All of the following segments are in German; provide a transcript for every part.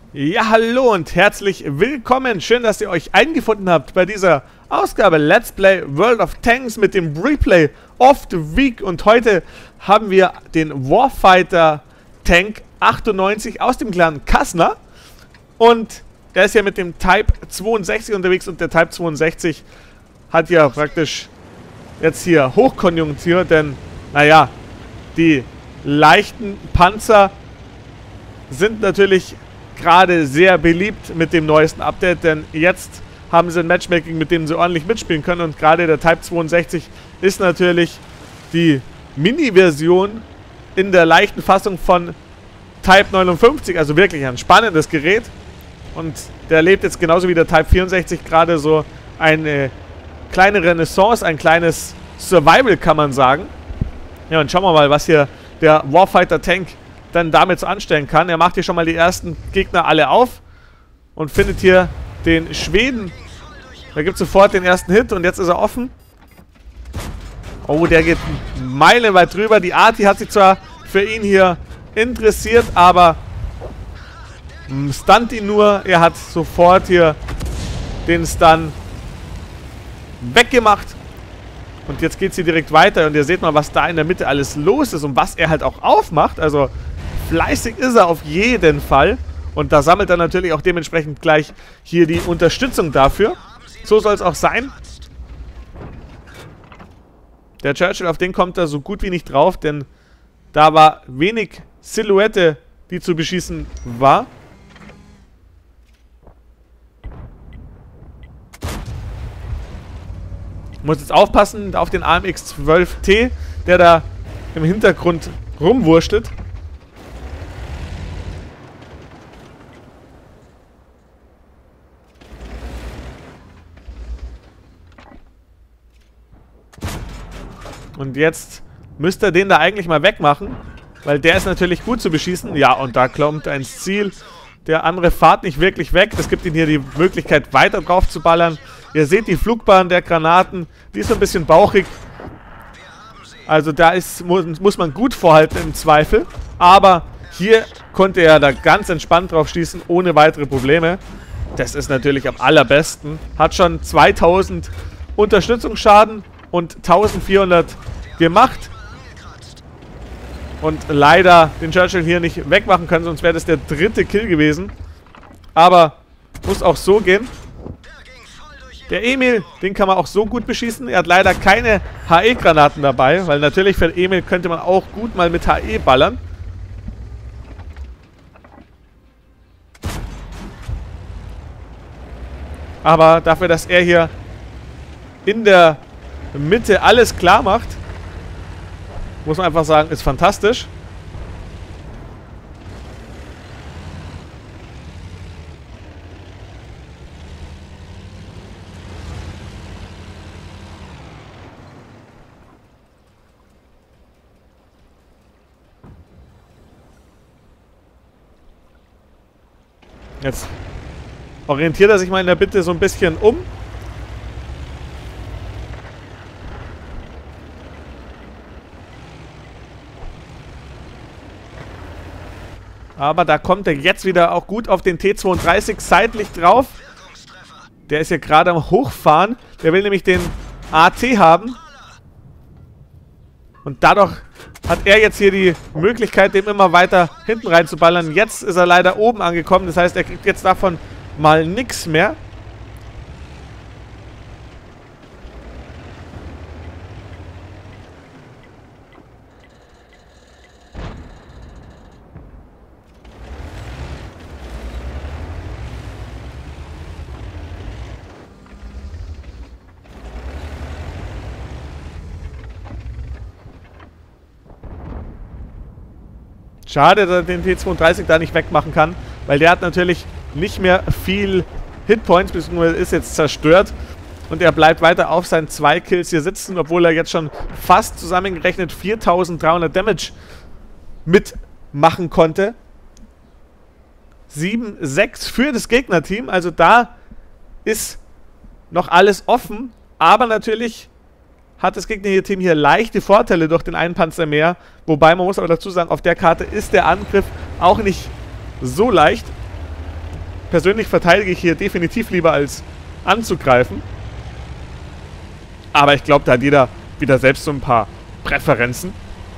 Ja, hallo und herzlich willkommen. Schön, dass ihr euch eingefunden habt bei dieser Ausgabe Let's Play World of Tanks mit dem Replay of the Week. Und heute haben wir den Warfighter Tank 98 aus dem Clan Kasner. Und der ist ja mit dem Type 62 unterwegs und der Type 62 hat ja praktisch jetzt hier Hochkonjunktur, denn, naja, die leichten Panzer sind natürlich gerade sehr beliebt mit dem neuesten Update, denn jetzt haben sie ein Matchmaking, mit dem sie ordentlich mitspielen können, und gerade der Type 62 ist natürlich die Mini-Version in der leichten Fassung von Type 59, also wirklich ein spannendes Gerät, und der erlebt jetzt genauso wie der Type 64 gerade so eine kleine Renaissance, ein kleines Survival, kann man sagen. Ja, und schauen wir mal, was hier der Warfighter Tank dann damit so anstellen kann. Er macht hier schon mal die ersten Gegner alle auf und findet hier den Schweden. Da gibt es sofort den ersten Hit und jetzt ist er offen. Oh, der geht meilenweit drüber. Die Arti hat sich zwar für ihn hier interessiert, aber stunt ihn nur. Er hat sofort hier den Stun weggemacht. Und jetzt geht sie direkt weiter und ihr seht mal, was da in der Mitte alles los ist und was er halt auch aufmacht. Also fleißig ist er auf jeden Fall. Und da sammelt er natürlich auch dementsprechend gleich hier die Unterstützung dafür. So soll es auch sein. Der Churchill, auf den kommt er so gut wie nicht drauf, denn da war wenig Silhouette, die zu beschießen war. Muss jetzt aufpassen auf den AMX 12T, der da im Hintergrund rumwurschtelt. Und jetzt müsste er den da eigentlich mal wegmachen, weil der ist natürlich gut zu beschießen. Ja, und da kommt er ins Ziel. Der andere fährt nicht wirklich weg. Das gibt ihm hier die Möglichkeit, weiter drauf zu ballern. Ihr seht die Flugbahn der Granaten. Die ist so ein bisschen bauchig. Also da muss man gut vorhalten im Zweifel. Aber hier konnte er da ganz entspannt drauf schießen, ohne weitere Probleme. Das ist natürlich am allerbesten. Hat schon 2000 Unterstützungsschaden und 1400 gemacht. Und leider den Churchill hier nicht wegmachen können, sonst wäre das der dritte Kill gewesen. Aber muss auch so gehen. Der Emil, den kann man auch so gut beschießen. Er hat leider keine HE-Granaten dabei, weil natürlich für den Emil könnte man auch gut mal mit HE ballern. Aber dafür, dass er hier in der Mitte alles klar macht, muss man einfach sagen, ist fantastisch. Jetzt orientiert er sich mal in der Mitte so ein bisschen um. Aber da kommt er jetzt wieder auch gut auf den T32 seitlich drauf. Der ist ja gerade am Hochfahren. Der will nämlich den AT haben. Und dadurch hat er jetzt hier die Möglichkeit, dem immer weiter hinten reinzuballern. Jetzt ist er leider oben angekommen. Das heißt, er kriegt jetzt davon mal nichts mehr. Schade, dass er den T32 da nicht wegmachen kann, weil der hat natürlich nicht mehr viel Hitpoints, beziehungsweise ist jetzt zerstört. Und er bleibt weiter auf seinen 2 Kills hier sitzen, obwohl er jetzt schon fast zusammengerechnet 4300 Damage mitmachen konnte. 7-6 für das Gegnerteam, also da ist noch alles offen, aber natürlich hat das Gegnerteam hier leichte Vorteile durch den einen Panzer mehr. Wobei, man muss aber dazu sagen, auf der Karte ist der Angriff auch nicht so leicht. persönlich verteidige ich hier definitiv lieber als anzugreifen. Aber ich glaube, da hat jeder wieder selbst so ein paar Präferenzen.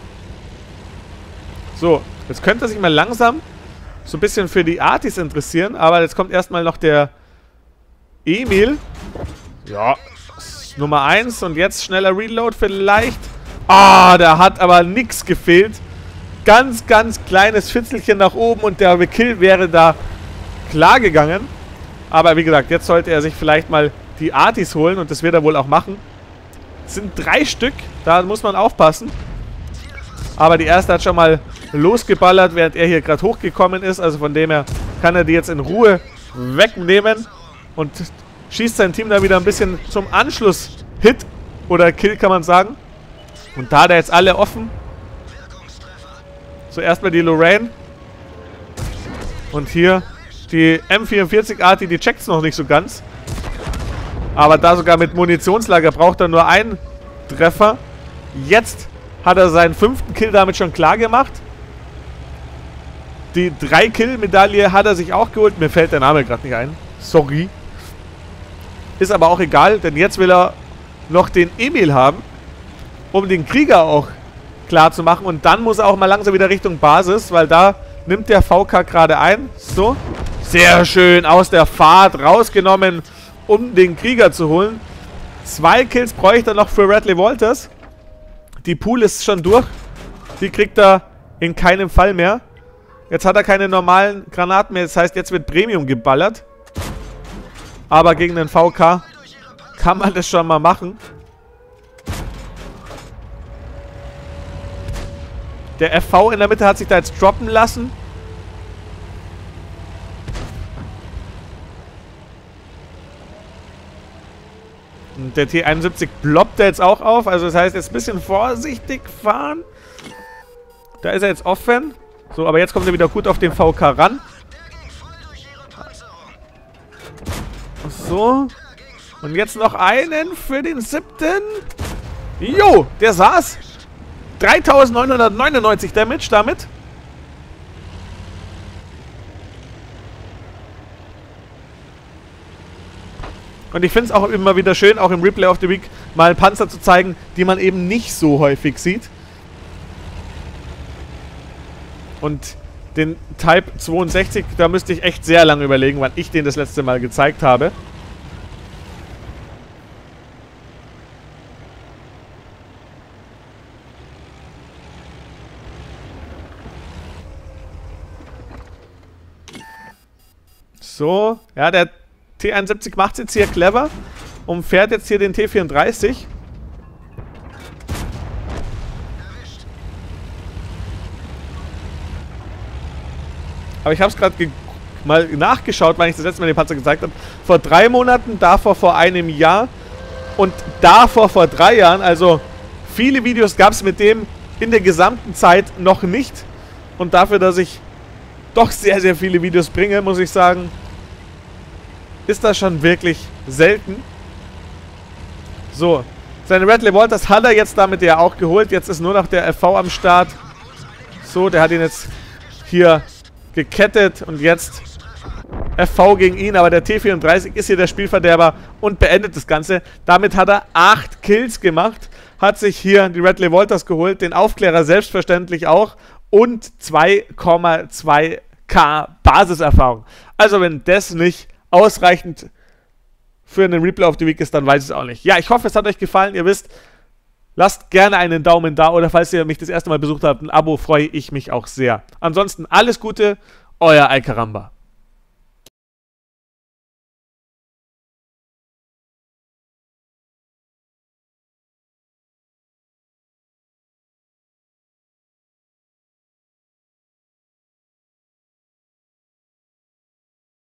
So, jetzt könnte er sich mal langsam so ein bisschen für die Artis interessieren. Aber jetzt kommt erstmal noch der Emil. Ja, Nummer 1. Und jetzt schneller Reload vielleicht. Ah, da hat aber nichts gefehlt. Ganz, ganz kleines Fitzelchen nach oben und der Kill wäre da klar gegangen. Aber wie gesagt, jetzt sollte er sich vielleicht mal die Artis holen und das wird er wohl auch machen. Es sind 3 Stück, da muss man aufpassen. Aber die erste hat schon mal losgeballert, während er hier gerade hochgekommen ist. Also von dem her kann er die jetzt in Ruhe wegnehmen und schießt sein Team da wieder ein bisschen zum Anschluss-Hit oder Kill, kann man sagen. Und da hat er jetzt alle offen. So, erstmal die Lorraine. Und hier die M44-Arti, die checkt es noch nicht so ganz. Aber da sogar mit Munitionslager braucht er nur einen Treffer. Jetzt hat er seinen 5. Kill damit schon klar gemacht. Die 3-Kill-Medaille hat er sich auch geholt. Mir fällt der Name gerade nicht ein. Sorry. Ist aber auch egal, denn jetzt will er noch den Emil haben, um den Krieger auch klar zu machen. Und dann muss er auch mal langsam wieder Richtung Basis, weil da nimmt der VK gerade ein. So. Sehr schön aus der Fahrt rausgenommen, um den Krieger zu holen. 2 Kills bräuchte er noch für Radley Walters. Die Pool ist schon durch. Die kriegt er in keinem Fall mehr. Jetzt hat er keine normalen Granaten mehr. Das heißt, jetzt wird Premium geballert. Aber gegen den VK kann man das schon mal machen. Der FV in der Mitte hat sich da jetzt droppen lassen. Und der T71 ploppt er jetzt auch auf. Also das heißt, jetzt ein bisschen vorsichtig fahren. Da ist er jetzt offen. So, aber jetzt kommt er wieder gut auf den VK ran. So. Und jetzt noch einen für den 7. Jo, der saß. 3999 Damage damit. Und ich finde es auch immer wieder schön, auch im Replay of the Week, mal Panzer zu zeigen, die man eben nicht so häufig sieht. Und den Type 62, da müsste ich echt sehr lange überlegen, wann ich den das letzte Mal gezeigt habe. So, ja, der T71 macht es jetzt hier clever und fährt jetzt hier den T34. Aber ich habe es gerade mal nachgeschaut, wann ich das letzte Mal den Panzer gezeigt habe. Vor 3 Monaten, davor vor einem Jahr und davor vor 3 Jahren. Also viele Videos gab es mit dem in der gesamten Zeit noch nicht. Und dafür, dass ich doch sehr, sehr viele Videos bringe, muss ich sagen, ist das schon wirklich selten. So, seine Radley Walters hat er jetzt damit ja auch geholt. Jetzt ist nur noch der FV am Start. So, der hat ihn jetzt hier gekettet und jetzt FV gegen ihn, aber der T34 ist hier der Spielverderber und beendet das Ganze. Damit hat er 8 Kills gemacht, hat sich hier die Radley Walters geholt, den Aufklärer selbstverständlich auch und 2,2k Basiserfahrung. Also wenn das nicht ausreichend für einen Replay of the Week ist, dann weiß ich es auch nicht. Ja, ich hoffe, es hat euch gefallen. Ihr wisst, lasst gerne einen Daumen da oder falls ihr mich das erste Mal besucht habt, ein Abo, freue ich mich auch sehr. Ansonsten alles Gute, euer Alcaramba.